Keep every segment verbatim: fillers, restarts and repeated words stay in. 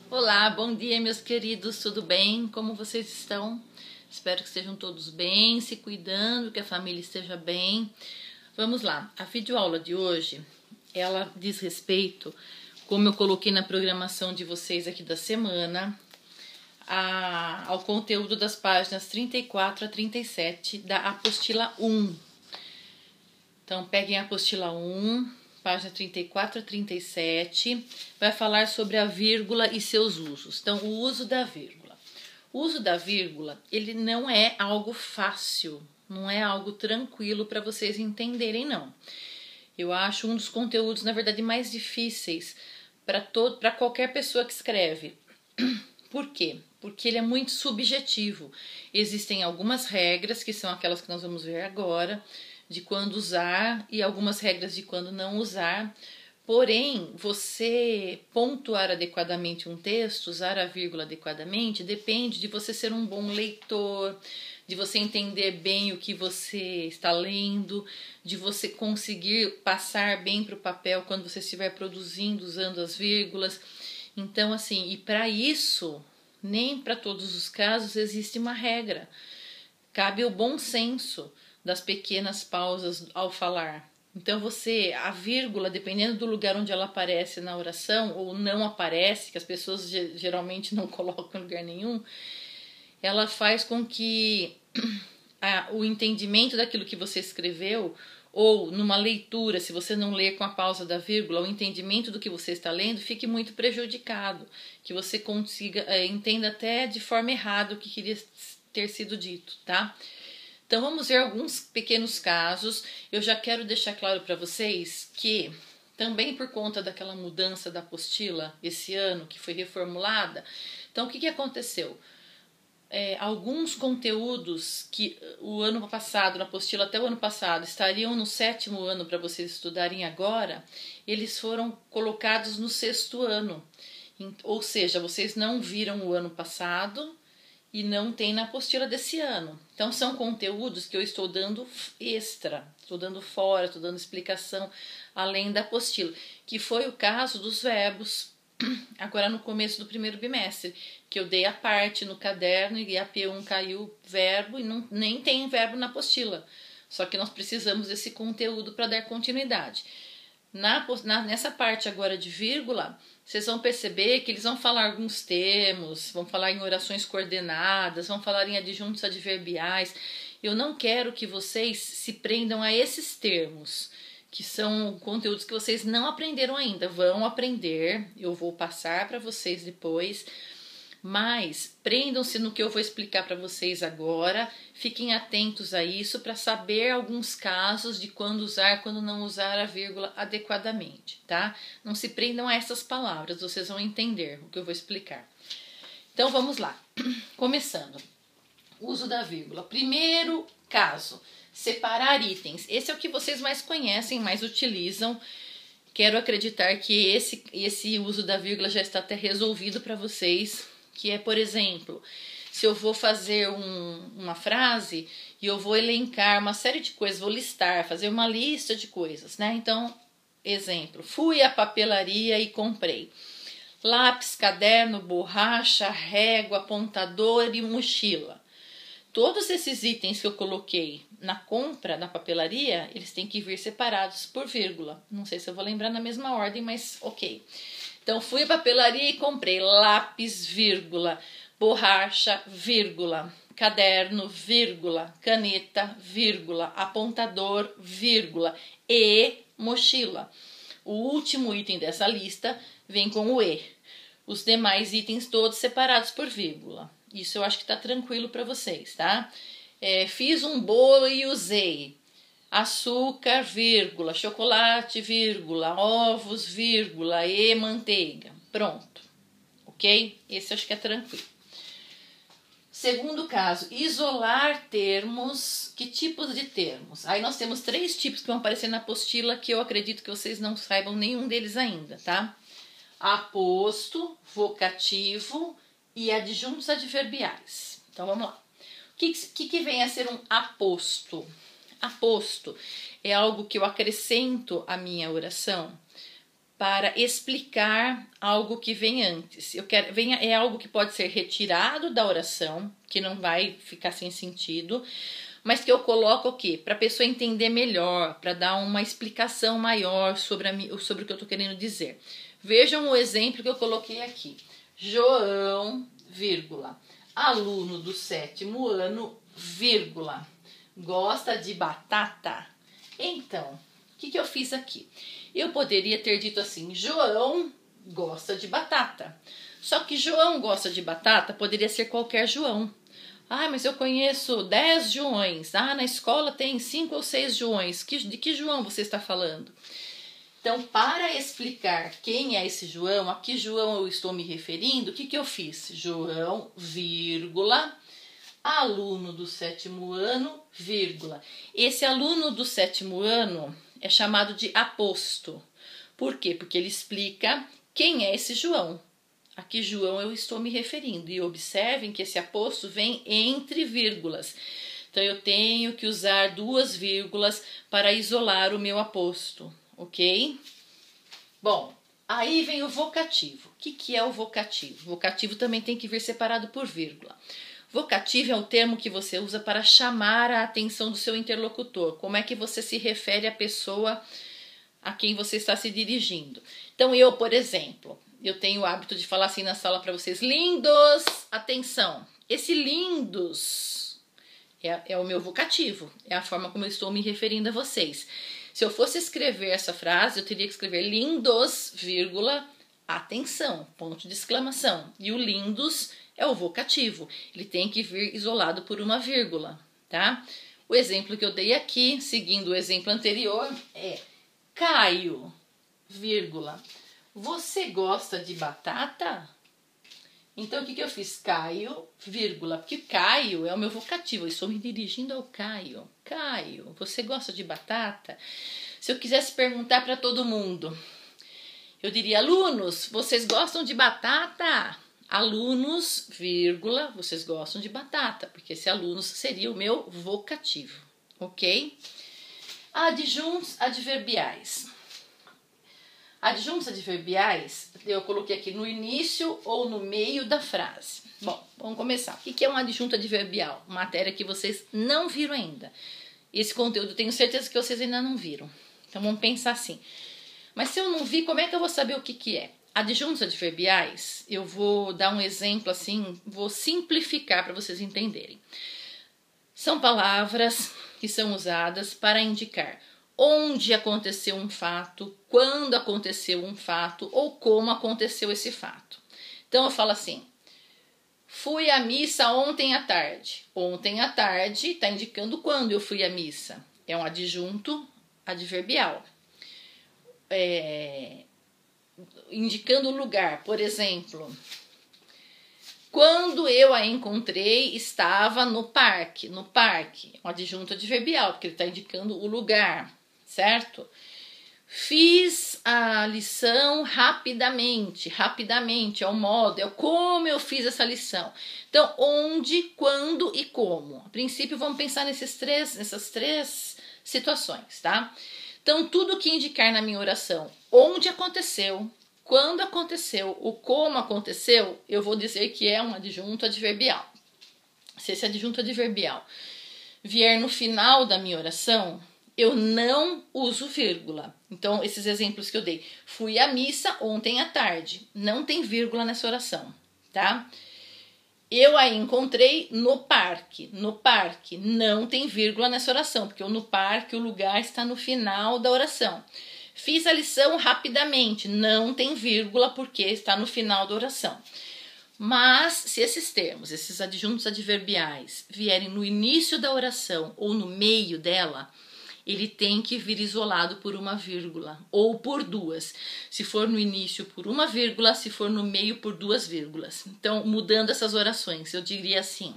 Olá, bom dia meus queridos, tudo bem? Como vocês estão? Espero que estejam todos bem, se cuidando, que a família esteja bem. Vamos lá, a videoaula de hoje, ela diz respeito, como eu coloquei na programação de vocês aqui da semana, a, ao conteúdo das páginas trinta e quatro a trinta e sete da apostila um. Então peguem a apostila um, página trinta e quatro a trinta e sete, vai falar sobre a vírgula e seus usos. Então, o uso da vírgula. O uso da vírgula, ele não é algo fácil, não é algo tranquilo para vocês entenderem, não. Eu acho um dos conteúdos, na verdade, mais difíceis para todo, para qualquer pessoa que escreve. Por quê? Porque ele é muito subjetivo. Existem algumas regras, que são aquelas que nós vamos ver agora, de quando usar e algumas regras de quando não usar. Porém, você pontuar adequadamente um texto, usar a vírgula adequadamente, depende de você ser um bom leitor, de você entender bem o que você está lendo, de você conseguir passar bem para o papel quando você estiver produzindo usando as vírgulas. Então, assim, e para isso, nem para todos os casos existe uma regra. Cabe o bom senso das pequenas pausas ao falar. Então você, a vírgula, dependendo do lugar onde ela aparece na oração, ou não aparece, que as pessoas geralmente não colocam em lugar nenhum, ela faz com que a, o entendimento daquilo que você escreveu, ou numa leitura, se você não ler com a pausa da vírgula, o entendimento do que você está lendo fique muito prejudicado, que você consiga, é, entenda até de forma errada o que queria ter sido dito, tá? Então vamos ver alguns pequenos casos. Eu já quero deixar claro para vocês que também por conta daquela mudança da apostila esse ano, que foi reformulada, então o que, que aconteceu? É, alguns conteúdos que o ano passado, na apostila até o ano passado, estariam no sétimo ano para vocês estudarem agora, eles foram colocados no sexto ano. Ou seja, vocês não viram o ano passado e não tem na apostila desse ano. Então são conteúdos que eu estou dando extra, estou dando fora, estou dando explicação além da apostila, que foi o caso dos verbos, agora no começo do primeiro bimestre, que eu dei a parte no caderno e a P um caiu verbo e não, nem tem verbo na apostila, só que nós precisamos desse conteúdo para dar continuidade. Na, na, nessa parte agora de vírgula, vocês vão perceber que eles vão falar alguns termos, vão falar em orações coordenadas, vão falar em adjuntos adverbiais. Eu não quero que vocês se prendam a esses termos, que são conteúdos que vocês não aprenderam ainda. Vão aprender, eu vou passar para vocês depois, mas prendam-se no que eu vou explicar para vocês agora, fiquem atentos a isso para saber alguns casos de quando usar, quando não usar a vírgula adequadamente, tá? Não se prendam a essas palavras, vocês vão entender o que eu vou explicar. Então vamos lá, começando. Uso da vírgula. Primeiro caso, separar itens. Esse é o que vocês mais conhecem, mais utilizam. Quero acreditar que esse, esse uso da vírgula já está até resolvido para vocês, que é, por exemplo, se eu vou fazer um, uma frase e eu vou elencar uma série de coisas, vou listar, fazer uma lista de coisas, né? Então, exemplo, fui à papelaria e comprei lápis, caderno, borracha, régua, apontador e mochila. Todos esses itens que eu coloquei na compra, na papelaria, eles têm que vir separados por vírgula. Não sei se eu vou lembrar na mesma ordem, mas ok. Então, fui à papelaria e comprei lápis, vírgula, borracha, vírgula, caderno, vírgula, caneta, vírgula, apontador, vírgula, e mochila. O último item dessa lista vem com o e. Os demais itens todos separados por vírgula. Isso eu acho que está tranquilo para vocês, tá? É, fiz um bolo e usei açúcar, vírgula, chocolate, vírgula, ovos, vírgula, e manteiga. Pronto, ok? Esse acho que é tranquilo. Segundo caso, isolar termos. Que tipos de termos? Aí nós temos três tipos que vão aparecer na apostila que eu acredito que vocês não saibam nenhum deles ainda, tá? Aposto, vocativo e adjuntos adverbiais. Então vamos lá. O que, que, que vem a ser um aposto? Aposto é algo que eu acrescento à minha oração para explicar algo que vem antes. Eu quero, vem, é algo que pode ser retirado da oração, que não vai ficar sem sentido, mas que eu coloco o quê? Para a pessoa entender melhor, para dar uma explicação maior sobre, a, sobre o que eu estou querendo dizer. Vejam o exemplo que eu coloquei aqui. João, vírgula, aluno do sétimo ano, vírgula, gosta de batata? Então, o que, que eu fiz aqui? Eu poderia ter dito assim, João gosta de batata. Só que João gosta de batata poderia ser qualquer João. Ah, mas eu conheço dez Joões. Ah, na escola tem cinco ou seis Joões. Que, de que João você está falando? Então, para explicar quem é esse João, a que João eu estou me referindo, o que, que eu fiz? João, vírgula, aluno do sétimo ano, vírgula. Esse aluno do sétimo ano é chamado de aposto. Por quê? Porque ele explica quem é esse João. A que João eu estou me referindo. E observem que esse aposto vem entre vírgulas. Então, eu tenho que usar duas vírgulas para isolar o meu aposto. Ok? Bom, aí vem o vocativo. O que, que é o vocativo? O vocativo também tem que vir separado por vírgula. Vocativo é o termo que você usa para chamar a atenção do seu interlocutor. Como é que você se refere à pessoa a quem você está se dirigindo. Então, eu, por exemplo, eu tenho o hábito de falar assim na sala para vocês, lindos, atenção. Esse lindos é, é o meu vocativo, é a forma como eu estou me referindo a vocês. Se eu fosse escrever essa frase, eu teria que escrever lindos, vírgula, atenção, ponto de exclamação. E o lindos é o vocativo, ele tem que vir isolado por uma vírgula, tá? O exemplo que eu dei aqui, seguindo o exemplo anterior, é Caio, vírgula, você gosta de batata? Então, o que, que eu fiz? Caio, vírgula, porque Caio é o meu vocativo, eu estou me dirigindo ao Caio. Caio, você gosta de batata? Se eu quisesse perguntar para todo mundo, eu diria, alunos, vocês gostam de batata? Alunos, vírgula, vocês gostam de batata, porque esse alunos seria o meu vocativo, ok? Adjuntos adverbiais. Adjuntos adverbiais, eu coloquei aqui no início ou no meio da frase. Bom, vamos começar. O que é um adjunto adverbial? Matéria que vocês não viram ainda. Esse conteúdo eu tenho certeza que vocês ainda não viram. Então vamos pensar assim. Mas se eu não vi, como é que eu vou saber o que, que é? Adjuntos adverbiais, eu vou dar um exemplo assim, vou simplificar para vocês entenderem. São palavras que são usadas para indicar onde aconteceu um fato, quando aconteceu um fato ou como aconteceu esse fato. Então eu falo assim, fui à missa ontem à tarde. Ontem à tarde está indicando quando eu fui à missa. É um adjunto adverbial. É, indicando o lugar, por exemplo, quando eu a encontrei, estava no parque. No parque, é um adjunto adverbial, porque ele está indicando o lugar, certo? Fiz a lição rapidamente. Rapidamente é o modo, é como eu fiz essa lição. Então, onde, quando e como. A princípio, vamos pensar nesses três, nessas três situações, tá? Então, tudo que indicar na minha oração, onde aconteceu, quando aconteceu, o como aconteceu, eu vou dizer que é um adjunto adverbial. Se esse adjunto adverbial vier no final da minha oração, eu não uso vírgula. Então, esses exemplos que eu dei. Fui à missa ontem à tarde. Não tem vírgula nessa oração, tá? Eu a encontrei no parque. No parque não tem vírgula nessa oração, porque no parque o lugar está no final da oração. Fiz a lição rapidamente. Não tem vírgula porque está no final da oração. Mas se esses termos, esses adjuntos adverbiais, vierem no início da oração ou no meio dela, ele tem que vir isolado por uma vírgula ou por duas. Se for no início por uma vírgula, se for no meio por duas vírgulas. Então, mudando essas orações, eu diria assim,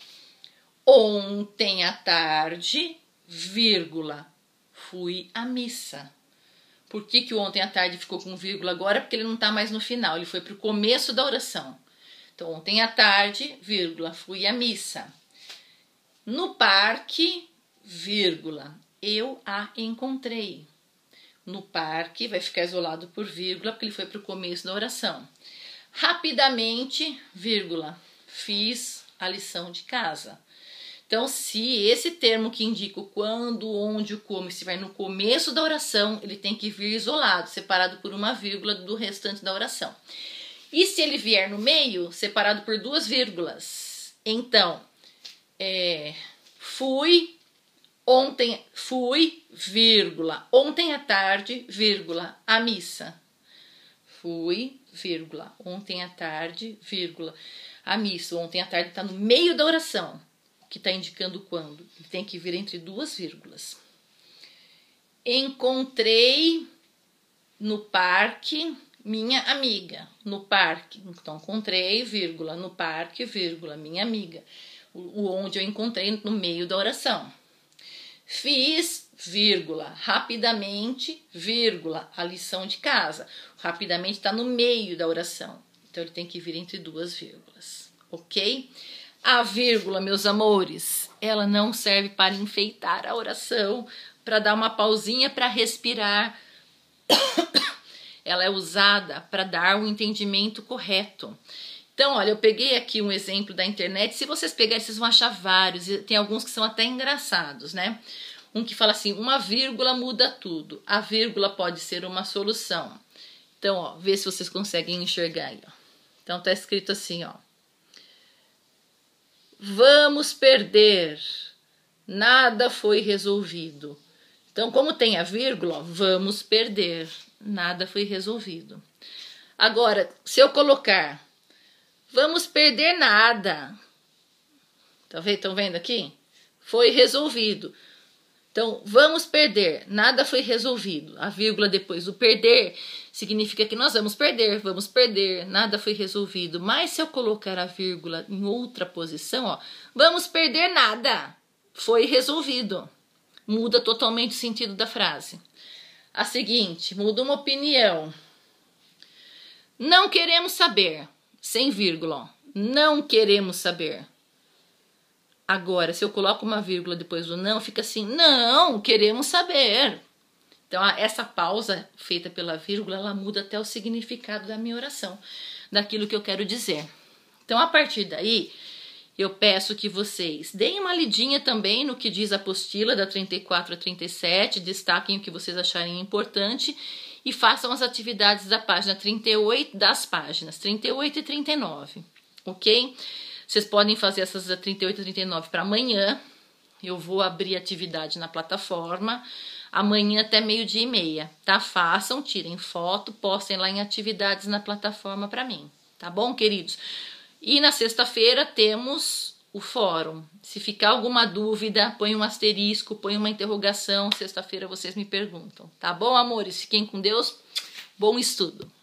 ontem à tarde, vírgula, fui à missa. Por que que o ontem à tarde ficou com vírgula agora? Porque ele não está mais no final, ele foi para o começo da oração. Então, ontem à tarde, vírgula, fui à missa. No parque, vírgula, eu a encontrei. no parque, vai ficar isolado por vírgula, porque ele foi para o começo da oração. Rapidamente, vírgula, fiz a lição de casa. Então, se esse termo que indica o quando, onde, o como estiver no começo da oração, ele tem que vir isolado, separado por uma vírgula do restante da oração. E se ele vier no meio, separado por duas vírgulas. Então, é, fui, ontem, fui, vírgula, ontem à tarde, vírgula, à missa. Fui, vírgula, ontem à tarde, vírgula, à missa. Ontem à tarde está no meio da oração, que está indicando quando. Ele tem que vir entre duas vírgulas. Encontrei no parque minha amiga. No parque. Então, encontrei, vírgula, no parque, vírgula, minha amiga. O, o onde eu encontrei no meio da oração. Fiz, vírgula, rapidamente, vírgula, a lição de casa. Rapidamente está no meio da oração. Então, ele tem que vir entre duas vírgulas. Ok? A vírgula, meus amores, ela não serve para enfeitar a oração, para dar uma pausinha para respirar. Ela é usada para dar o entendimento correto. Então, olha, eu peguei aqui um exemplo da internet. Se vocês pegarem, vocês vão achar vários. Tem alguns que são até engraçados, né? Um que fala assim, uma vírgula muda tudo. A vírgula pode ser uma solução. Então, ó, vê se vocês conseguem enxergar aí, ó. Então, tá escrito assim, ó. Vamos perder. Nada foi resolvido. Então, como tem a vírgula, ó, vamos perder. Nada foi resolvido. Agora, se eu colocar vamos perder nada. Estão vendo aqui? Foi resolvido. Então, vamos perder. Nada foi resolvido. A vírgula depois do perder significa que nós vamos perder. Vamos perder. Nada foi resolvido. Mas se eu colocar a vírgula em outra posição, ó, vamos perder nada. Foi resolvido. Muda totalmente o sentido da frase. A seguinte, muda uma opinião. Não queremos saber. Sem vírgula, ó. Não queremos saber. Agora, se eu coloco uma vírgula depois do não, fica assim, não, queremos saber. Então, essa pausa feita pela vírgula, ela muda até o significado da minha oração, daquilo que eu quero dizer. Então, a partir daí, eu peço que vocês deem uma lidinha também no que diz a apostila da trinta e quatro a trinta e sete, destaquem o que vocês acharem importante e façam as atividades da página trinta e oito, das páginas trinta e oito e trinta e nove, ok? Vocês podem fazer essas trinta e oito e trinta e nove para amanhã. Eu vou abrir atividade na plataforma amanhã até meio-dia e meia, tá? Façam, tirem foto, postem lá em atividades na plataforma para mim, tá bom, queridos? E na sexta-feira temos o fórum. Se ficar alguma dúvida, põe um asterisco, põe uma interrogação. Sexta-feira vocês me perguntam, tá bom, amores? Fiquem com Deus. Bom estudo.